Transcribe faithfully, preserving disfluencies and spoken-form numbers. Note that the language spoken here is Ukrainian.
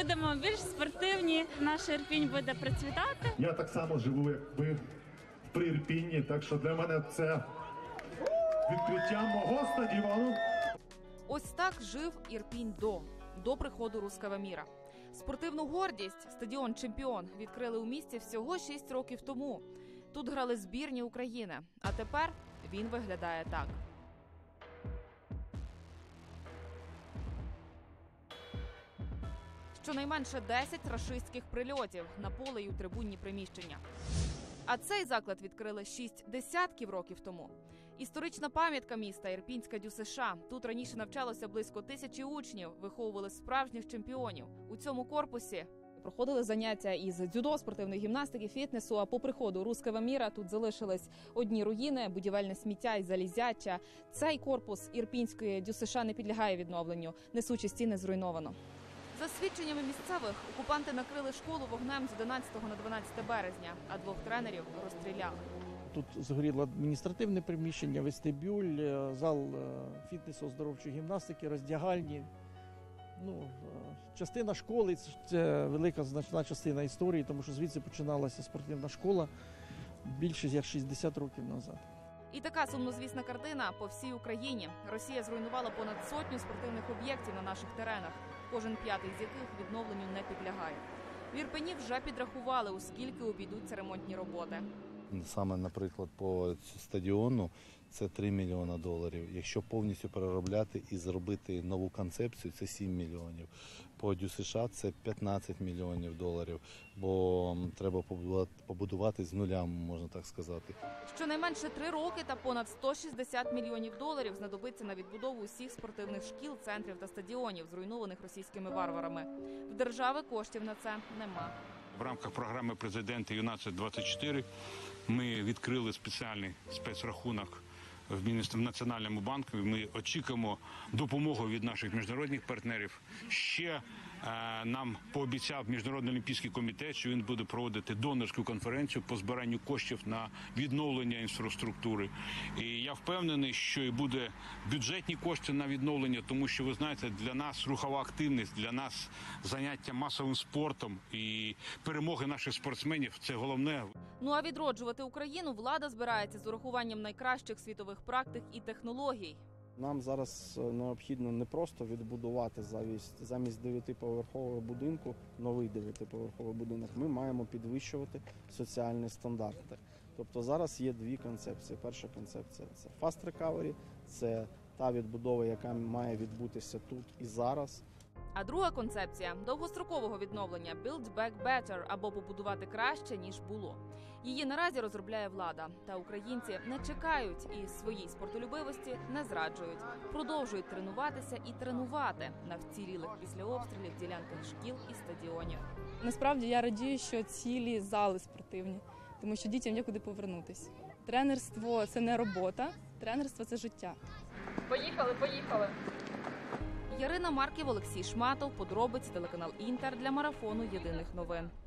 будемо більш спортивні, наш Ірпінь буде процвітати. Я так само живу, як ви, при Ірпіні, так що для мене це відкриття мого стадіону. Ось так жив Ірпінь до, до приходу Русского міра. Спортивну гордість, стадіон «Чемпіон» відкрили у місті всього шість років тому. Тут грали збірні України, а тепер він виглядає так. Щонайменше десять рашистських прильотів на поле й у трибунні приміщення. А цей заклад відкрили шість десятків років тому. Історична пам'ятка міста Ірпінська ДЮСШ. Тут раніше навчалося близько тисячі учнів, виховували справжніх чемпіонів. У цьому корпусі проходили заняття із дзюдо, спортивної гімнастики, фітнесу, а по приходу Русского міра тут залишились одні руїни, будівельне сміття і залізяча. Цей корпус Ірпінської ДЮСШ не підлягає відновленню, несучі стіни зруйновано. За свідченнями місцевих, окупанти накрили школу вогнем з одинадцятого на дванадцяте березня, а двох тренерів розстріляли. Тут згоріло адміністративне приміщення, вестибюль, зал фітнесу, оздоровчої гімнастики, роздягальні. Ну, частина школи – це велика значна частина історії, тому що звідси починалася спортивна школа більше як шістдесят років назад. І така сумнозвісна картина по всій Україні. Росія зруйнувала понад сотню спортивних об'єктів на наших теренах, кожен п'ятий з яких відновленню не підлягає. В Ірпені вже підрахували, у скільки обійдуться ремонтні роботи. Саме, наприклад, по стадіону це три мільйони доларів. Якщо повністю переробляти і зробити нову концепцію, це сім мільйонів. По ДЮСШ це п'ятнадцять мільйонів доларів, бо треба побудувати з нуля, можна так сказати. Щонайменше три роки та понад сто шістдесят мільйонів доларів знадобиться на відбудову усіх спортивних шкіл, центрів та стадіонів, зруйнованих російськими варварами. В держави коштів на це нема. В рамках програми президента «Юнацтво двадцять чотири» ми відкрили спеціальний спецрахунок в Національному банку. Ми очікуємо допомогу від наших міжнародних партнерів. Ще е, нам пообіцяв Міжнародний олімпійський комітет, що він буде проводити донорську конференцію по збиранню коштів на відновлення інфраструктури. І я впевнений, що і буде бюджетні кошти на відновлення, тому що, ви знаєте, для нас рухова активність, для нас заняття масовим спортом і перемоги наших спортсменів – це головне. Ну а відроджувати Україну влада збирається з урахуванням найкращих світових практик і технологій. Нам зараз необхідно не просто відбудувати замість, замість дев'ятиповерхового будинку новий дев'ятиповерховий будинок. Ми маємо підвищувати соціальні стандарти. Тобто зараз є дві концепції. Перша концепція – це fast recovery, це та відбудова, яка має відбутися тут і зараз. А друга концепція – довгострокового відновлення – «Build back better» або побудувати краще, ніж було. Її наразі розробляє влада. Та українці не чекають і своїй спортолюбивості не зраджують. Продовжують тренуватися і тренувати на вцілілих після обстрілів ділянках шкіл і стадіонів. Насправді я радію, що цілі зали спортивні, тому що дітям є куди повернутися. Тренерство – це не робота, тренерство – це життя. Поїхали, поїхали! Ярина Марків, Олексій Шматов, подробиці, телеканал «Інтер» для марафону єдиних новин.